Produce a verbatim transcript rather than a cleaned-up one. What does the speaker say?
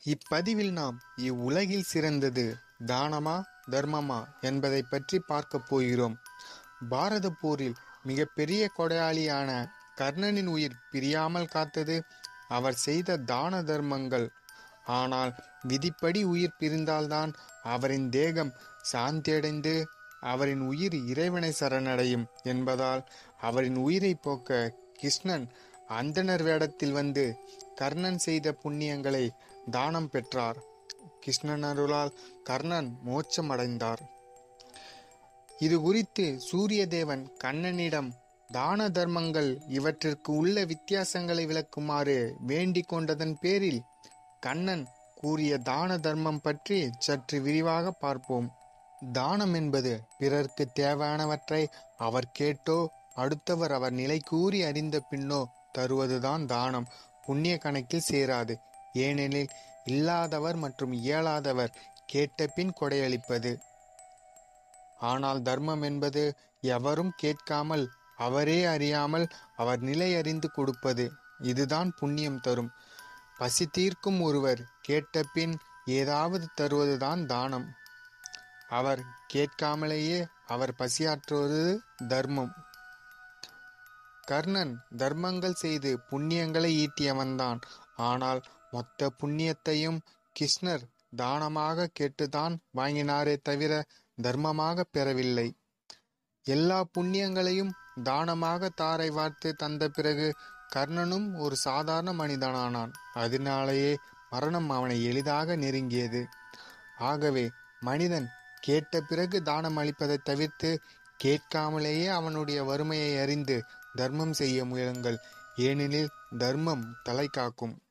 இப்பதிவில் நாம் இவ்வுலகில் சிறந்தது தானமா தர்மமா என்பதை பற்றி பார்க்க போகிறோம். பாரத போரில் மிகப்பெரிய கொடையாளியான கர்ணனின் உயிர் பிரியாமல் காத்தது அவர் செய்த தான தர்மங்கள். ஆனால் விதிப்படி உயிர் பிரிந்தால்தான் அவரின் தேகம் சாந்தியடைந்து அவரின் உயிர் இறைவனை சரணடையும் என்பதால் அவரின் உயிரை போக்க கிருஷ்ணன் அந்தணர் வேடத்தில் வந்து கர்ணன் செய்த புண்ணியங்களை தானம் பெற்றார். கிருஷ்ணன் அருளால் கர்ணன் மோட்சம் அடைந்தார். இது குறித்து சூரிய தேவன் கண்ணனிடம் தான தர்மங்கள் இவற்றிற்கு உள்ள வித்தியாசங்களை விளக்குமாறு வேண்டிக் கொண்டதன் பேரில் கண்ணன் கூறிய தான தர்மம் பற்றி சற்று விரிவாக பார்ப்போம். தானம் என்பது பிறர்க்கு தேவையானவற்றை அவர் கேட்டோ அடுத்தவர் அவர் நிலை கூறி அறிந்த பின்னோ தருவதுதான் தானம். புண்ணிய கணக்கில் சேராது. ஏனெனில் இல்லாதவர் மற்றும் இயலாதவர் கேட்ட பின் கொடையளிப்பது. ஆனால் தர்மம் என்பது எவரும் கேட்காமல் அவரே அறியாமல் அவர் நிலை அறிந்து கொடுப்பது. இதுதான் புண்ணியம் தரும். பசி தீர்க்கும் ஒருவர் கேட்ட பின் ஏதாவது தருவதுதான் தானம். அவர் கேட்காமலேயே அவர் பசியாற்றுவது தர்மம். கர்ணன் தர்மங்கள் செய்து புண்ணியங்களை ஈட்டியவன்தான். ஆனால் மொத்த புண்ணியத்தையும் கிருஷ்ணர் தானமாக கேட்டுதான் வாங்கினாரே தவிர தர்மமாக பெறவில்லை. எல்லா புண்ணியங்களையும் தானமாக தாரை வார்த்து தந்த பிறகு கர்ணனும் ஒரு சாதாரண மனிதனானான். அதனாலேயே மரணம் அவனை எளிதாக நெருங்கியது. ஆகவே மனிதன் கேட்ட பிறகு தானம் அளிப்பதை தவிர்த்து கேட்காமலேயே அவனுடைய வறுமையை அறிந்து தர்மம் செய்ய முயலுங்கள். ஏனெனில் தர்மம் தலை காக்கும்.